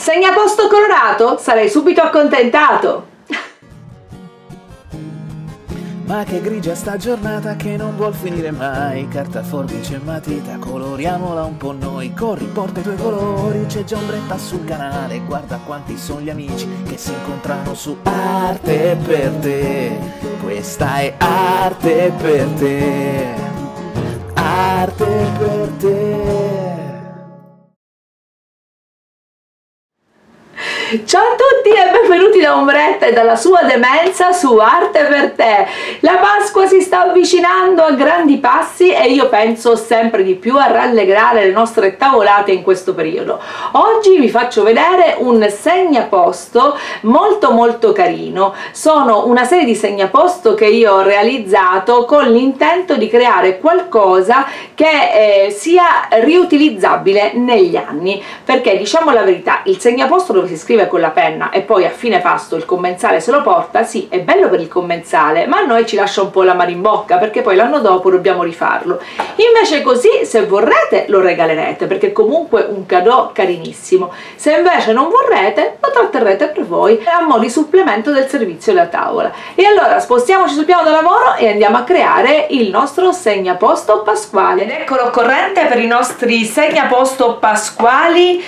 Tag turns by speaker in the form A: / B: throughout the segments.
A: Segnaposto colorato? Sarei subito accontentato!
B: Ma che grigia sta giornata che non vuol finire mai. Carta, forbice e matita, coloriamola un po' noi. Corri, porta i tuoi colori, c'è già ombretta sul canale. Guarda quanti sono gli amici che si incontrano su Arte per te. Questa è arte per te. Arte per te.
A: Ciao a tutti e benvenuti da Ombretta e dalla sua demenza su Arte per te. La Pasqua si sta avvicinando a grandi passi e io penso sempre di più a rallegrare le nostre tavolate in questo periodo. Oggi vi faccio vedere un segnaposto molto carino. Sono una serie di segnaposto che io ho realizzato con l'intento di creare qualcosa che sia riutilizzabile negli anni, perché diciamo la verità, il segnaposto dove si scrive con la penna e poi a fine pasto il commensale se lo porta, sì, è bello per il commensale, ma a noi ci lascia un po' l'amaro in bocca perché poi l'anno dopo dobbiamo rifarlo. Invece così, se vorrete, lo regalerete perché è comunque un cadeau carinissimo. Se invece non vorrete, lo tratterrete per voi a mo' di supplemento del servizio della tavola. E allora spostiamoci sul piano da lavoro e andiamo a creare il nostro segnaposto pasquale. Ed eccolo corrente per i nostri segnaposto pasquali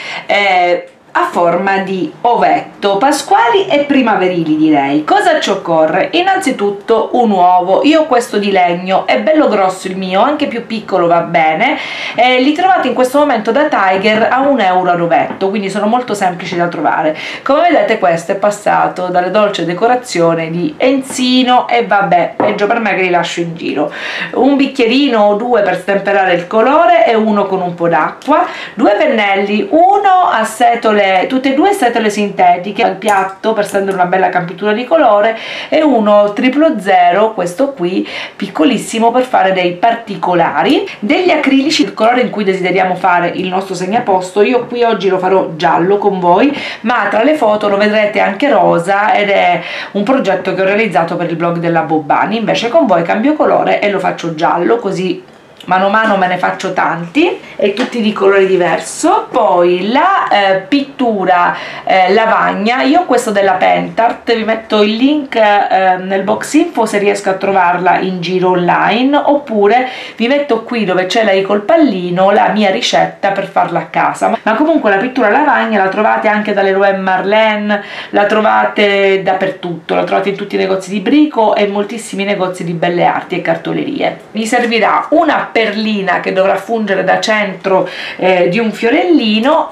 A: a forma di ovetto, pasquali e primaverili direi. Cosa ci occorre? Innanzitutto un uovo. Io ho questo di legno, è bello grosso il mio, anche più piccolo va bene. Li trovate in questo momento da Tiger a €1 ad ovetto, quindi sono molto semplici da trovare. Come vedete questo è passato dalle dolce decorazione di Enzino e vabbè, peggio per me che li lascio in giro. Un bicchierino o due per stemperare il colore e uno con un po' d'acqua, due pennelli, uno a setole, tutte e due setole sintetiche al piatto per stendere una bella campitura di colore e uno 000, questo qui piccolissimo per fare dei particolari, degli acrilici il colore in cui desideriamo fare il nostro segnaposto. Io qui oggi lo farò giallo con voi, ma tra le foto lo vedrete anche rosa ed è un progetto che ho realizzato per il blog della Bobbani. Invece con voi cambio colore e lo faccio giallo, così mano a mano me ne faccio tanti e tutti di colore diverso. Poi la pittura lavagna, io ho questo della Pentart, vi metto il link nel box info se riesco a trovarla in giro online, oppure vi metto qui dove c'è lei col pallino la mia ricetta per farla a casa. Ma comunque la pittura lavagna la trovate anche da Leroy Merlin, la trovate dappertutto, la trovate in tutti i negozi di brico e in moltissimi negozi di belle arti e cartolerie. Vi servirà una perlina che dovrà fungere da centro di un fiorellino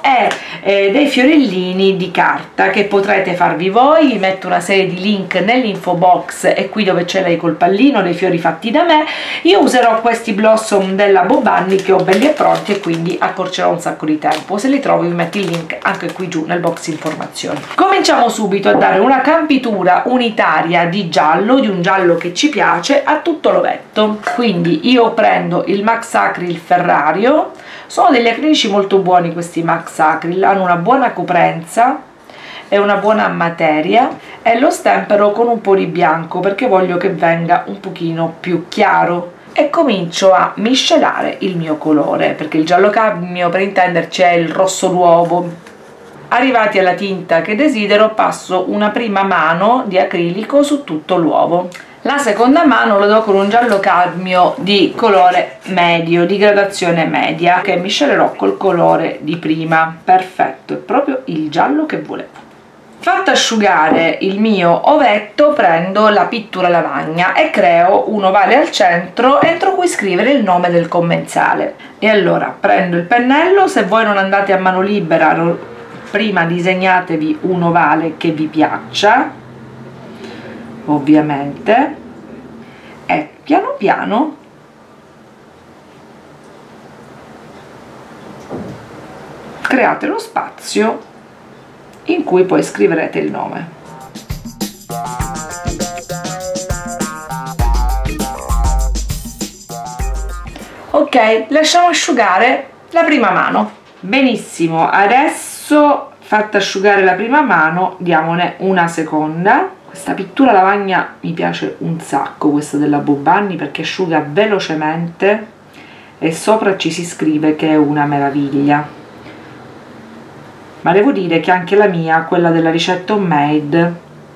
A: e dei fiorellini di carta che potrete farvi voi. Vi metto una serie di link nell'info box e qui dove c'è lei col pallino, dei fiori fatti da me. Io userò questi blossom della Bobbani che ho belli e pronti e quindi accorcerò un sacco di tempo. Se li trovo vi metto il link anche qui giù nel box informazioni. Cominciamo subito a dare una campitura unitaria di giallo, di un giallo che ci piace, a tutto l'ovetto. Quindi io prendo il Max Acryl Ferrario, sono degli acrilici molto buoni questi Max Acryl, hanno una buona coprenza e una buona materia e lo stempero con un po' di bianco perché voglio che venga un pochino più chiaro e comincio a miscelare il mio colore, perché il giallo cadmio per intenderci è il rosso d'uovo. Arrivati alla tinta che desidero passo una prima mano di acrilico su tutto l'uovo. La seconda mano lo do con un giallo cadmio di colore medio, di gradazione media, che miscelerò col colore di prima. Perfetto, è proprio il giallo che volevo. Fatto asciugare il mio ovetto, prendo la pittura lavagna e creo un ovale al centro entro cui scrivere il nome del commensale. E allora prendo il pennello, se voi non andate a mano libera, prima disegnatevi un ovale che vi piaccia, ovviamente, e piano piano create lo spazio in cui poi scriverete il nome. Ok, lasciamo asciugare la prima mano. Benissimo, adesso fatta asciugare la prima mano diamone una seconda. Questa pittura lavagna mi piace un sacco, questa della Bobbani, perché asciuga velocemente e sopra ci si scrive che è una meraviglia. ma devo dire che anche la mia, quella della ricetta homemade,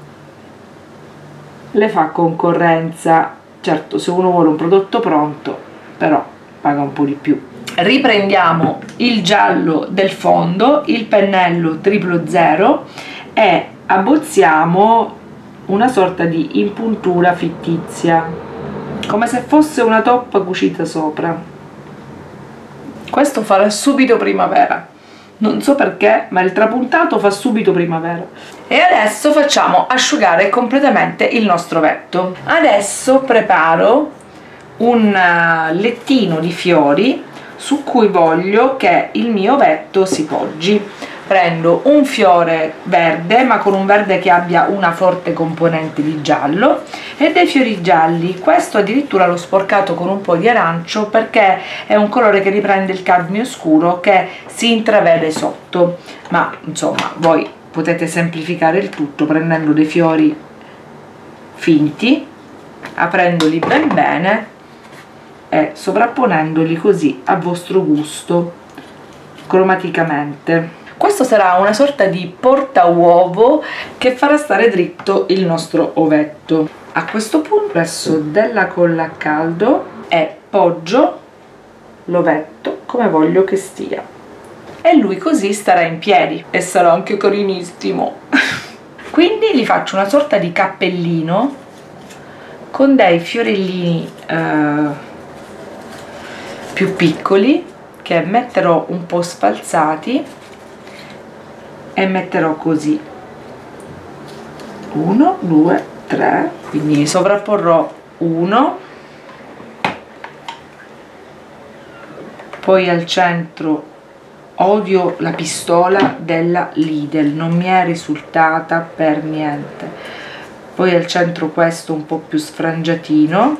A: le fa concorrenza. Certo, se uno vuole un prodotto pronto, però paga un po' di più. Riprendiamo il giallo del fondo, il pennello 000 e abbozziamo una sorta di impuntura fittizia, come se fosse una toppa cucita sopra. Questo farà subito primavera, non so perché, ma il trapuntato fa subito primavera. E adesso facciamo asciugare completamente il nostro vetto. Adesso preparo un lettino di fiori su cui voglio che il mio vetto si poggi. Prendo un fiore verde, ma con un verde che abbia una forte componente di giallo, e dei fiori gialli. Questo addirittura l'ho sporcato con un po' di arancio perché è un colore che riprende il cadmio scuro che si intravede sotto, ma insomma voi potete semplificare il tutto prendendo dei fiori finti, aprendoli ben bene e sovrapponendoli così a vostro gusto cromaticamente. Questo sarà una sorta di porta uovo che farà stare dritto il nostro ovetto. A questo punto presso della colla a caldo e poggio l'ovetto come voglio che stia, e lui così starà in piedi e sarà anche carinissimo. Quindi gli faccio una sorta di cappellino con dei fiorellini più piccoli che metterò un po' sfalsati e metterò così 1, 2, 3, quindi sovrapporrò 1, poi al centro. Odio la pistola della Lidl, non mi è risultata per niente. Poi al centro questo un po' più sfrangiatino,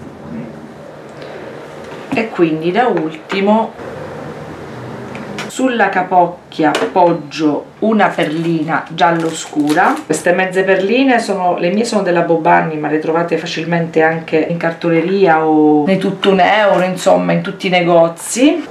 A: e quindi da ultimo sulla capocchia poggio una perlina giallo scura. Queste mezze perline sono le mie, sono della Bobanni, ma le trovate facilmente anche in cartoleria o nei tutto €1, insomma in tutti i negozi.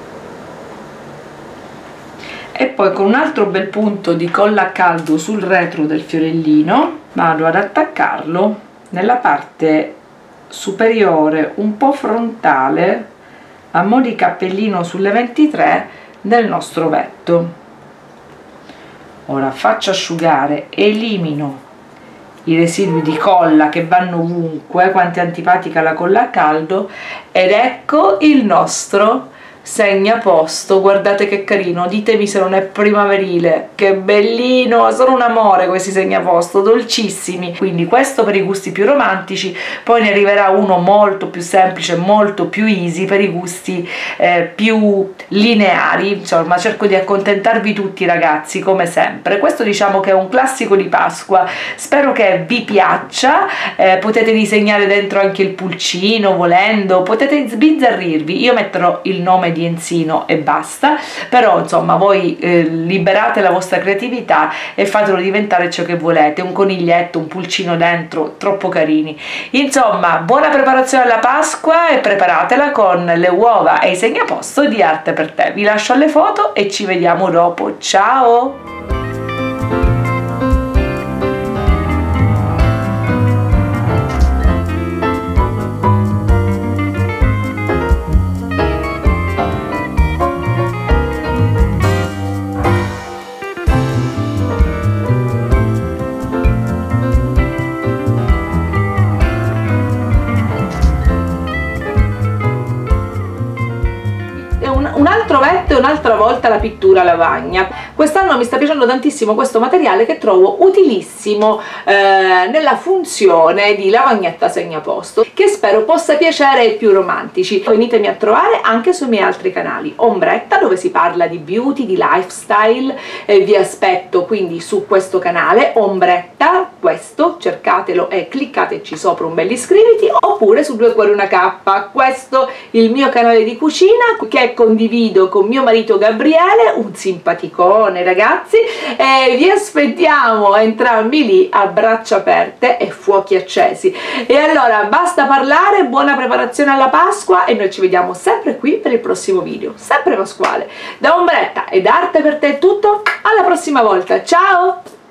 A: E poi con un altro bel punto di colla a caldo sul retro del fiorellino vado ad attaccarlo nella parte superiore un po' frontale a mo' di cappellino sulle 23 del nostro vetto. Ora faccio asciugare, elimino i residui di colla che vanno ovunque, quanto è antipatica la colla a caldo, ed ecco il nostro segnaposto. Guardate che carino, ditemi se non è primaverile, che bellino, sono un amore questi segnaposto, dolcissimi. Quindi questo per i gusti più romantici, poi ne arriverà uno molto più semplice, molto più easy per i gusti più lineari. Insomma, cerco di accontentarvi tutti ragazzi, come sempre. Questo diciamo che è un classico di Pasqua, spero che vi piaccia. Potete disegnare dentro anche il pulcino volendo, potete sbizzarrirvi, io metterò il nome di Enzino e basta, però insomma voi liberate la vostra creatività e fatelo diventare ciò che volete, un coniglietto, un pulcino dentro, troppo carini. Insomma, buona preparazione alla Pasqua e preparatela con le uova e i segnaposto di Arte per Te. Vi lascio alle foto e ci vediamo dopo, ciao! Un altro vetto e un'altra volta la pittura lavagna. Quest'anno mi sta piacendo tantissimo questo materiale che trovo utilissimo nella funzione di lavagnetta segnaposto, che spero possa piacere ai più romantici. Venitemi a trovare anche sui miei altri canali. Ombretta, dove si parla di beauty, di lifestyle, vi aspetto quindi su questo canale Ombretta, questo cercatelo e cliccateci sopra un bel iscriviti, oppure su Due Cuori Una Cappa, questo il mio canale di cucina che condivido con mio marito Gabriele, un simpaticone con i ragazzi e vi aspettiamo entrambi lì a braccia aperte e fuochi accesi. E allora basta parlare, buona preparazione alla Pasqua e noi ci vediamo sempre qui per il prossimo video, sempre pasquale. Da Ombretta ed Arte per te è tutto, alla prossima volta, ciao!